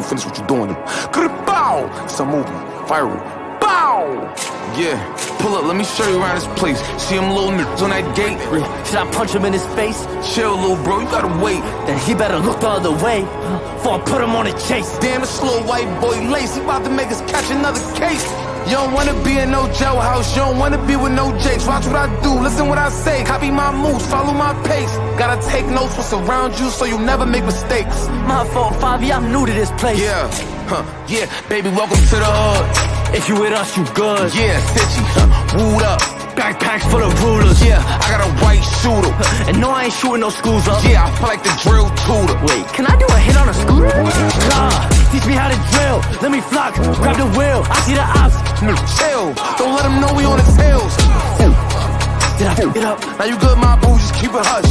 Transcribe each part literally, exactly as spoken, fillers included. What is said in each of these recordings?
you finish what you doing. Grrt, baow. It's a movie. Viral. Baow. Yeah. Pull up, let me show you around this place. See them little niggas on that gate? Should I punch him in his face? Chill, little bro, you gotta wait. Then he better look the other way before I put him on a chase. Damn, this little white boy lace. He about to make us catch another case. You don't wanna be in no jailhouse. You don't wanna be with no jakes. Watch what I do, listen what I say. Copy my moves, follow my pace. Gotta take notes what's around you so you never make mistakes. My fault, Fivio, I'm new to this place. Yeah, huh, yeah, baby, welcome to the hood. If you with us, you good. Yeah, Fitchy, huh, wooed up. Backpacks full of rulers. Yeah, I got a white shooter. And no, I ain't shooting no schools up. Yeah, I feel like the drill tutor. Wait, can I do a hit on a scooter? Nah, teach me how to drill. Let me flock, grab the wheel. I see the ops. Chill, don't let them know we on the tails. Did I f it up? Now you good, my boo, just keep it hush.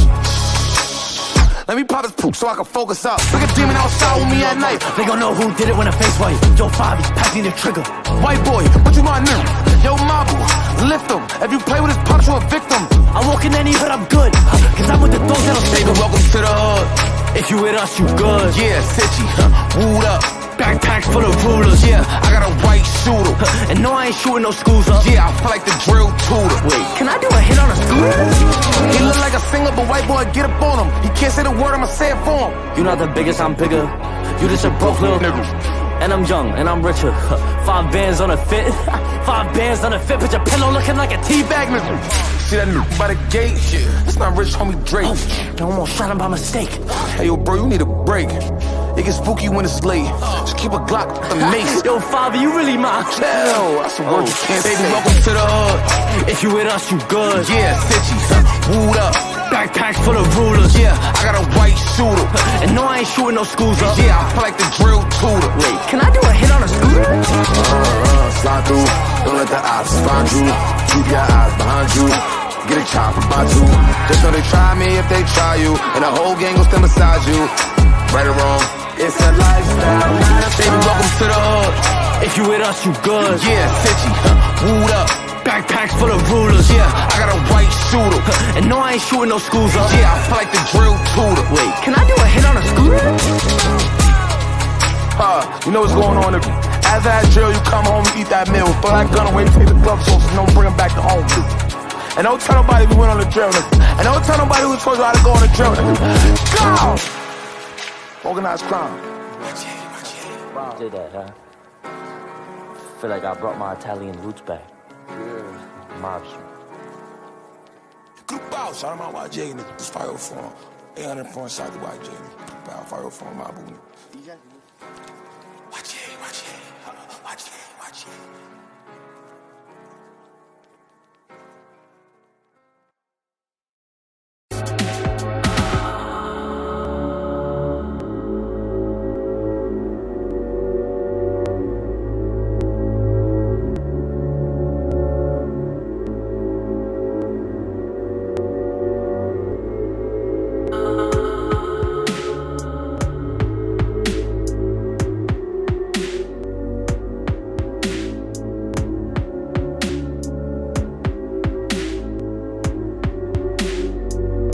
Let me pop this poop so I can focus up. Like a demon outside with me at night. They gon' know who did it when I face white. Yo, Fivio, pass me the trigger. White boy, what you my name? Yo, Mabu, lift him. If you play with his pops, you a victim. I'm walking any, but I'm good. Cause I'm with the those that'll say shake. Welcome to the hood. If you with us, you good. Yeah, Fitchy, huh, wooed up. Backpacks full of rulers. Yeah, I got a white shooter. And no, I ain't shooting no schools up. Yeah, I feel like the drill tutor. Wait, can I do a hit on a scooter? He look like a singer, but white boy, get up on him. He can't say the word, I'ma say it for him. You not the biggest, I'm bigger. You just a broke little nigga. And I'm young, and I'm richer. Five bands on a fit. Five bands on a fit. Put your pillow looking like a teabag, nigga. See that nigga by the gate? Shit, that's not rich homie Drake. Oh, I almost shot him by mistake. Hey, yo, bro, you need a break. It gets spooky when it's late. Just keep a Glock with the mace. Yo, Fivio, you really my Chill, that's a word oh, you can't baby, say. welcome to the hood. If you with us, you good. Yeah, Fitchy, huh, wooed up. Backpacks full of rulers. Yeah, I got a white shooter. And no, I ain't shooting no schools up. Yeah, I feel like the drill tutor. Wait, can I do a hit on a scooter? Uh, uh, slide through, don't let the ops find you. Keep your eyes behind you. Get a chopper by two. Just know they try me if they try you. And the whole gang will stand beside you. Right or wrong, it's a lifestyle. Baby, welcome to the hood. If you with us, you good. Yeah, Fitchy, huh, wooed up. Backpacks full of rulers. Yeah, I got a white shooter. And no, I ain't shooting no schools up. Yeah, I feel like the drill tutor. Wait, can I do a hit on a scooter? Uh, you know what's going on? After that drill, you come home, you eat that meal. Throw that gun away, take the gloves off, and don't bring them back to home, dude. And don't tell nobody we went on the drill, nigga. And don't tell nobody who told you how to go on the drill, nigga. Go! Organized crime. Wow. Did that, huh? Feel like I brought my Italian roots back. Yeah. Mob shit. Grrt, baow. Shout out my Y J, nigga. This Fire Phone. eight hundred point shot to Y J, nigga. Grrt, baow. Fire Phone, Mabu, nigga. Y J, Y J, Y J, Y J.